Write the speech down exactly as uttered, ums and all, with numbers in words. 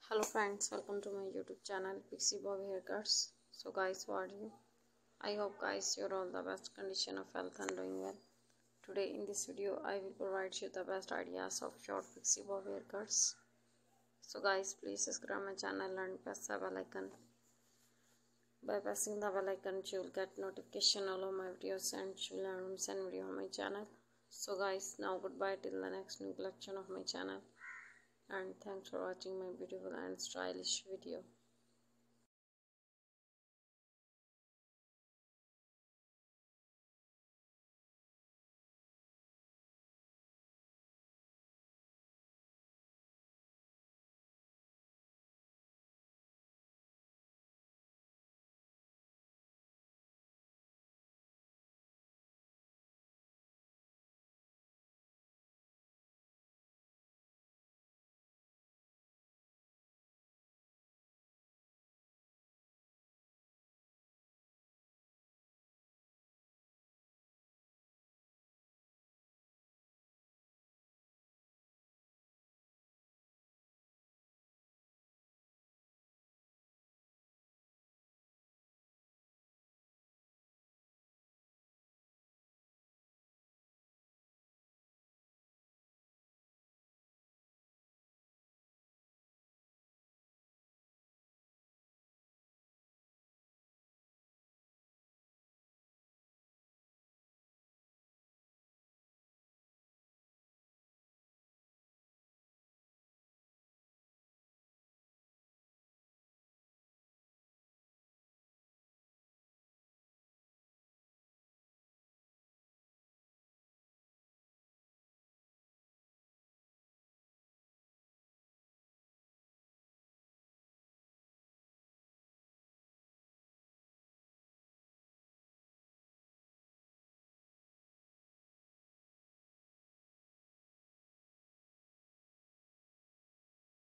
Hello friends, welcome to my YouTube channel Pixie Bob Haircuts. So guys, what are you? I hope guys you're all the best condition of health and doing well. Today in this video I will provide you the best ideas of short Pixie Bob haircuts. So guys, please subscribe my channel and press the bell icon. By pressing the bell icon you will get notification all of my videos and you will learn some video on my channel. So guys, now goodbye till the next new collection of my channel. And thanks for watching my beautiful and stylish video.